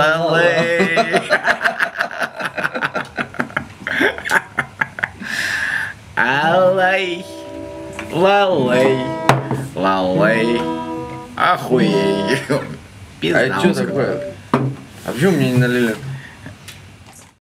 Лалей. Алай. Лалей. Лалей. Охуеть. А это что такое? А почему мне не налили?